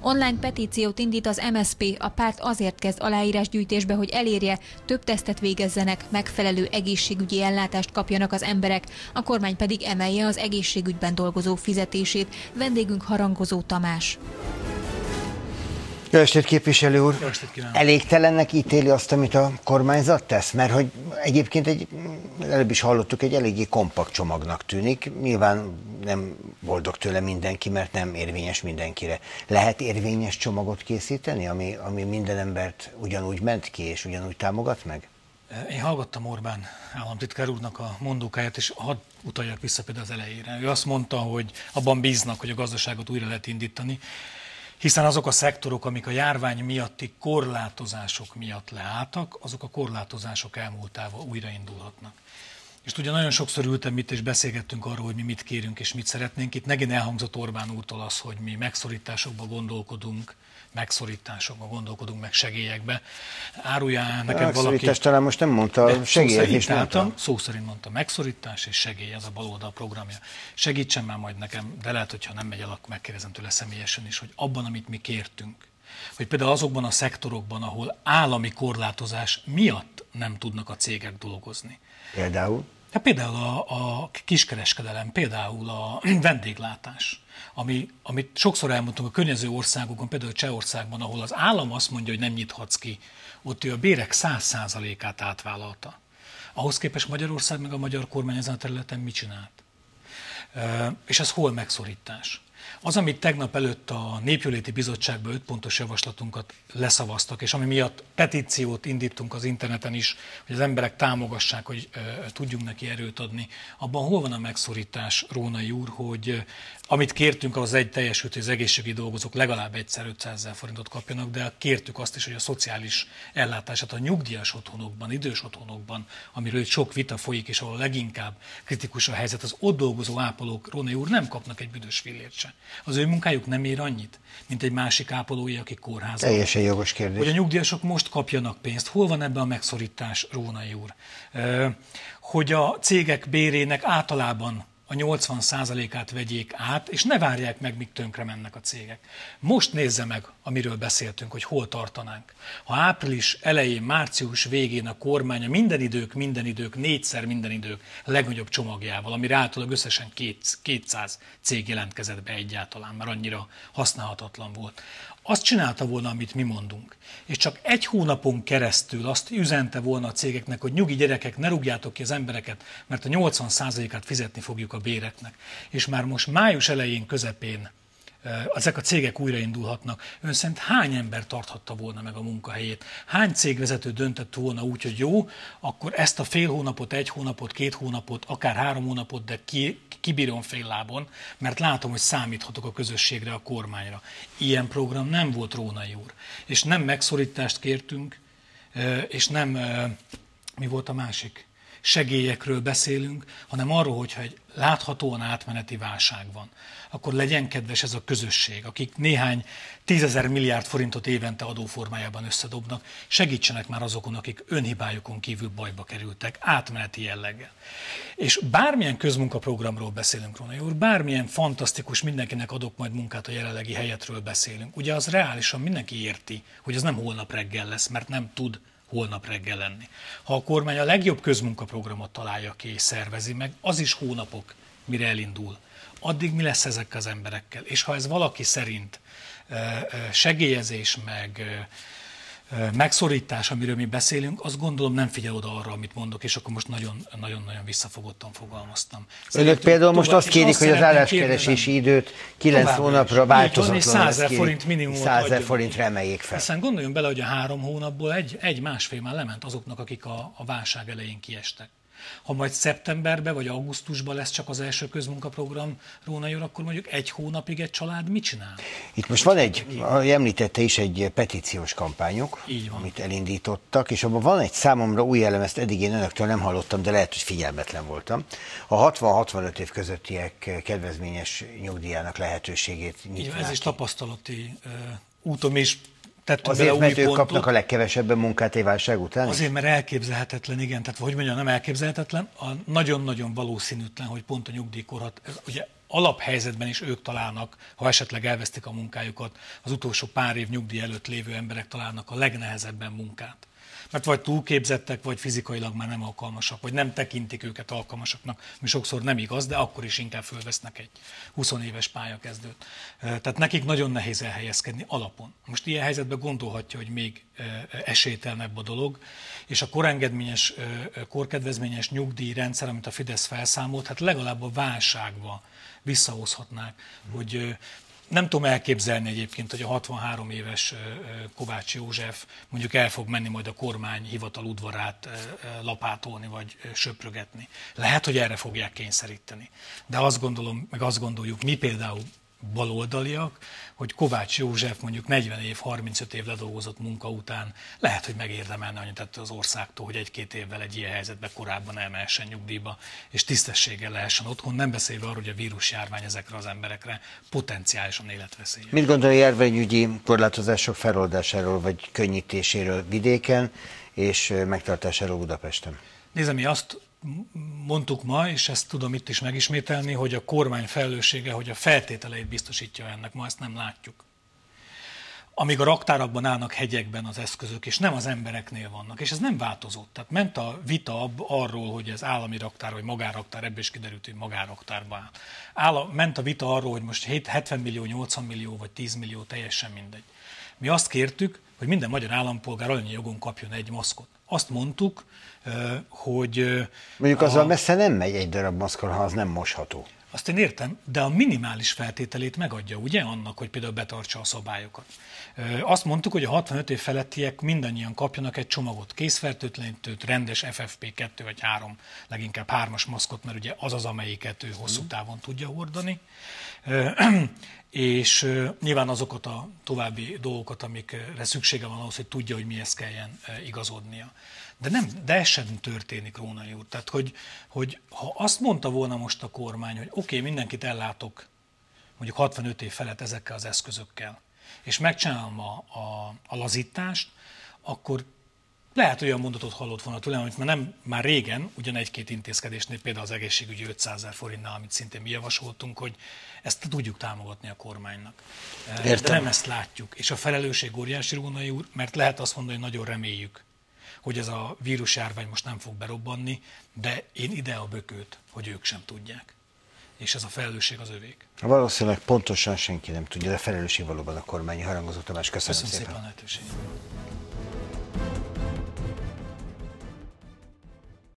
Online petíciót indít az MSZP, a párt azért kezd aláírásgyűjtésbe, hogy elérje, több tesztet végezzenek, megfelelő egészségügyi ellátást kapjanak az emberek, a kormány pedig emelje az egészségügyben dolgozók fizetését. Vendégünk Harangozó Tamás. Jó estét, képviselő úr! Jó estét kívánok! Elégtelennek ítéli azt, amit a kormányzat tesz? Mert hogy egyébként előbb is hallottuk, egy eléggé kompakt csomagnak tűnik. Nyilván nem boldog tőle mindenki, mert nem érvényes mindenkire. Lehet érvényes csomagot készíteni, ami minden embert ugyanúgy ment ki, és ugyanúgy támogat meg? Én hallgattam Orbán államtitkár úrnak a mondókáját, és hadd utaljak vissza például az elejére. Ő azt mondta, hogy abban bíznak, hogy a gazdaságot újra lehet indítani, hiszen azok a szektorok, amik a járvány miatti korlátozások miatt leálltak, azok a korlátozások elmúltával újraindulhatnak. És ugye nagyon sokszor ültem itt, és beszélgettünk arról, hogy mi mit kérünk és mit szeretnénk. Itt megint elhangzott Orbán úrtól az, hogy mi megszorításokba gondolkodunk, meg segélyekbe. Áruljál nekem valaki... Megszorítás talán most nem mondta, segélyek is mondta. Szó szerint mondta, megszorítás és segély, ez a baloldal programja. Segítsen már majd nekem, de lehet, hogyha nem megy el, akkor megkérdezem tőle személyesen is, hogy abban, amit mi kértünk, hogy például azokban a szektorokban, ahol állami korlátozás miatt nem tudnak a cégek dolgozni. Például? Hát például a kiskereskedelem, például a vendéglátás, amit sokszor elmondtunk a környező országokon, például Csehországban, ahol az állam azt mondja, hogy nem nyithatsz ki, ott ő a bérek 100%-át átvállalta. Ahhoz képest Magyarország meg a magyar kormány ezen a területen mit csinált? És ez hol megszorítás? Az, amit tegnap előtt a Népjóléti Bizottságban 5 pontos javaslatunkat leszavaztak, és ami miatt petíciót indítunk az interneten is, hogy az emberek támogassák, hogy tudjunk neki erőt adni, abban hol van a megszorítás, Rónai úr, hogy amit kértünk, az egy teljesült, hogy az egészségügyi dolgozók legalább egyszer 500 000 forintot kapjanak, de kértük azt is, hogy a szociális ellátását a nyugdíjas otthonokban, idős otthonokban, amiről sok vita folyik, és ahol leginkább kritikus a helyzet, az ott dolgozó ápolók, Rónai úr, nem kapnak egy büdös fillért se. Az ő munkájuk nem ér annyit, mint egy másik ápolói, aki kórházban. Teljesen jogos kérdés. Hogy a nyugdíjasok most kapjanak pénzt. Hol van ebben a megszorítás, Rónai úr? Hogy a cégek bérének általában a 80%-át vegyék át, és ne várják meg, míg tönkre mennek a cégek. Most nézze meg, amiről beszéltünk, hogy hol tartanánk. Ha április elején, március végén a kormány a minden idők, 4-szer minden idők legnagyobb csomagjával, amire általában összesen 200 cég jelentkezett be egyáltalán, mert annyira használhatatlan volt. Azt csinálta volna, amit mi mondunk. És csak egy hónapon keresztül azt üzente volna a cégeknek, hogy nyugi gyerekek, ne rúgjátok ki az embereket, mert a 80%-át fizetni fogjuk a béreknek. És már most május elején, közepén ezek a cégek újraindulhatnak. Ön szerint hány ember tarthatta volna meg a munkahelyét? Hány cégvezető döntött volna úgy, hogy jó, akkor ezt a fél hónapot, 1 hónapot, 2 hónapot, akár 3 hónapot, de kibírom fél lábon, mert látom, hogy számíthatok a közösségre, a kormányra. Ilyen program nem volt, Rónai úr. És nem megszorítást kértünk, és nem, mi volt a másik? Segélyekről beszélünk, hanem arról, hogyha egy láthatóan átmeneti válság van, akkor legyen kedves ez a közösség, akik néhány 10 000 milliárd forintot évente adóformájában összedobnak, segítsenek már azokon, akik önhibájukon kívül bajba kerültek, átmeneti jelleggel. És bármilyen közmunkaprogramról beszélünk, Rónai úr, bármilyen fantasztikus, mindenkinek adok majd munkát a jelenlegi helyetről beszélünk, ugye az reálisan mindenki érti, hogy az nem holnap reggel lesz, mert nem tud holnap reggel lenni. Ha a kormány a legjobb közmunkaprogramot találja ki és szervezi meg, az is hónapok, mire elindul. Addig mi lesz ezekkel az emberekkel? És ha ez valaki szerint segélyezés, meg megszorítás, amiről mi beszélünk, azt gondolom nem figyel oda arra, amit mondok, és akkor most nagyon-nagyon visszafogottan fogalmaztam. Önök például most azt kérik, hogy az álláskeresési időt 9 hónapra változatlanul 100 000 forint minimumot 100 000 forintra emeljék fel. Hiszen gondoljon bele, hogy a 3 hónapból egy-másfél már lement azoknak, akik a válság elején kiestek. Ha majd szeptemberben vagy augusztusban lesz csak az első közmunkaprogram, Rónai úr, akkor mondjuk 1 hónapig egy család mit csinál? Itt most van említette is egy petíciós kampányok, amit elindítottak, és abban van egy számomra új elem, ezt eddig én önöktől nem hallottam, de lehet, hogy figyelmetlen voltam. A 60-65 év közöttiek kedvezményes nyugdíjának lehetőségét nyitják. Ez is tapasztalati úton is. Azért, mert ők kapnak a legkevesebben munkát egy válság után? Azért, mert elképzelhetetlen, igen. Tehát, hogy mondjam, nem elképzelhetetlen, nagyon-nagyon valószínűtlen, hogy pont a nyugdíjkorhat, ugye alaphelyzetben is ők találnak, ha esetleg elvesztik a munkájukat, az utolsó pár év nyugdíj előtt lévő emberek találnak a legnehezebben munkát. Mert vagy túlképzettek, vagy fizikailag már nem alkalmasak, vagy nem tekintik őket alkalmasaknak, ami sokszor nem igaz, de akkor is inkább fölvesznek egy 20 éves pályakezdőt. Tehát nekik nagyon nehéz elhelyezkedni alapon. Most ilyen helyzetben gondolhatja, hogy még esélytelenebb a dolog, és a korengedményes, korkedvezményes nyugdíjrendszer, amit a Fidesz felszámolt, hát legalább a válságba visszahozhatnák, hogy nem tudom elképzelni egyébként, hogy a 63 éves Kovács József mondjuk el fog menni majd a kormány hivatal udvarát lapátolni vagy söprögetni. Lehet, hogy erre fogják kényszeríteni. De azt gondolom, meg azt gondoljuk mi például baloldaliak, hogy Kovács József mondjuk 40 év, 35 év ledolgozott munka után lehet, hogy megérdemelne annyit ettől az országtól, hogy egy-két évvel egy ilyen helyzetben korábban elmehessen nyugdíjba, és tisztességgel lehessen otthon, nem beszélve arról, hogy a vírusjárvány ezekre az emberekre potenciálisan életveszélyes. Mit gondol a járványügyi korlátozások feloldásáról vagy könnyítéséről vidéken és megtartásáról Budapesten? Nézd, mi azt mondtuk ma, és ezt tudom itt is megismételni, hogy a kormány felelőssége, hogy a feltételeit biztosítja ennek, ma ezt nem látjuk. Amíg a raktárakban állnak hegyekben az eszközök, és nem az embereknél vannak, és ez nem változott. Tehát ment a vita arról, hogy ez állami raktár vagy magánraktár, ebből is kiderült, hogy magánraktárban áll. Ment a vita arról, hogy most 70 millió, 80 millió vagy 10 millió, teljesen mindegy. Mi azt kértük, hogy minden magyar állampolgár alanyi jogon kapjon egy maszkot. Azt mondtuk, hogy... Mondjuk azzal messze nem megy egy darab maszkon, ha az nem mosható. Azt én értem, de a minimális feltételét megadja, ugye, annak, hogy például betartsa a szabályokat. Azt mondtuk, hogy a 65 év felettiek mindannyian kapjanak egy csomagot, készfertőtlenítőt, rendes FFP2 vagy 3, leginkább 3-as maszkot, mert ugye az az, amelyiket ő hosszú távon tudja hordani. És nyilván azokat a további dolgokat, amikre szüksége van ahhoz, hogy tudja, hogy mihez kelljen igazodnia. De ez sem történik, Rónai úr. Tehát, hogy ha azt mondta volna most a kormány, hogy oké, mindenkit ellátok mondjuk 65 év felett ezekkel az eszközökkel, és megcsinálom a lazítást, akkor lehet olyan mondatot hallott volna tőlem, amit már régen, ugyan egy-két intézkedésnél, például az egészségügyi 500 000 forintnál, amit szintén mi javasoltunk, hogy ezt tudjuk támogatni a kormánynak. Értem. De nem ezt látjuk. És a felelősség óriási, Rónai úr, mert lehet azt mondani, hogy nagyon reméljük, hogy ez a vírusjárvány most nem fog berobbanni, de én ide a bökőt, hogy ők sem tudják. És ez a felelősség az övék. Valószínűleg pontosan senki nem tudja, de felelősség valóban a kormányi. Harangozó Tamás, köszönöm szépen. Köszönöm szépen a lehetőséget.